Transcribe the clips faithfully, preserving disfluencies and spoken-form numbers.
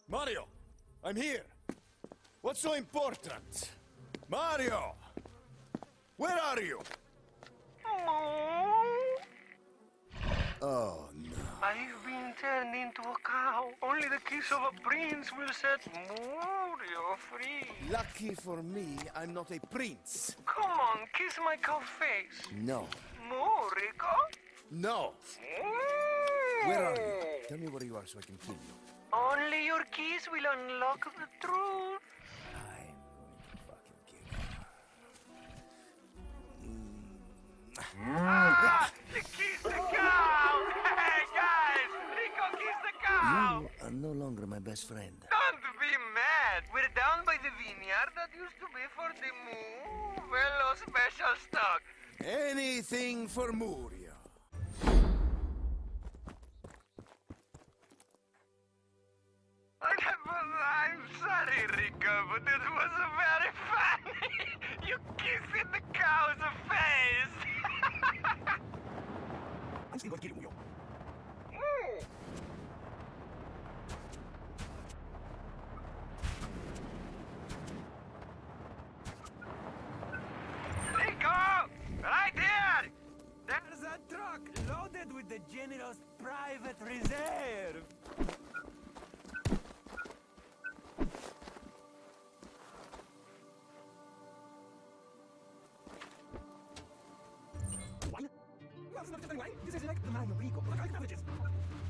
Mario, I'm here. What's so important? Mario! Where are you? Oh, no. I've been turned into a cow. Only the kiss of a prince will set Mario free. Lucky for me, I'm not a prince. Come on, kiss my cow face. No. Morico? No. Mm. Where are you? Tell me where you are so I can kill you. Only your kiss will unlock the truth. I'm going to fucking kill you. Ah! Kiss the cow! Hey, guys! Rico, kiss the cow! You are no longer my best friend. Don't be mad. We're down by the vineyard that used to be for the Moo Velo special stock. Anything for Murio. I'm sorry, Rico, but it was very funny. You kissing the cow's face. I'm still going to kill you, Murio. Mm. Rico! Right here! There's a truck loaded with the General's private reserve. Wine? No, it's not just any wine. This is like the Mario Rico. Look, I like beverages. I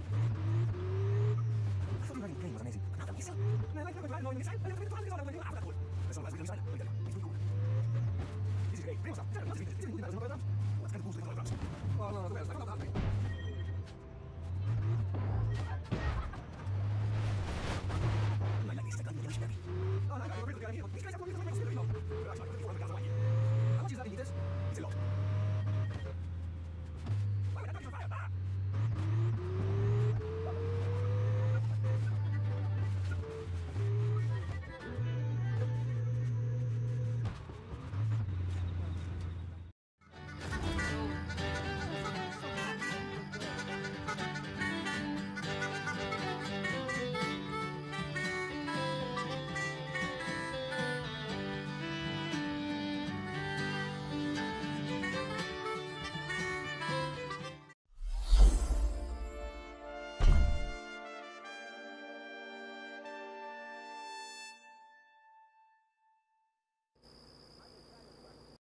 thought the game was amazing. Now, you see? I like the wine, knowing inside. I like the wine, knowing inside. After that, there's some guys inside. It's really cool. This is great. Bring us up. This is really cool. What's kind of cool? Oh, no, no, no.